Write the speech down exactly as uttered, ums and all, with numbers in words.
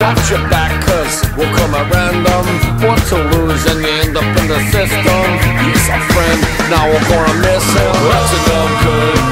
watch your back, cause we'll come at random. What to lose and you end up in the system. He's a friend, now we're gonna miss him. That's enough good.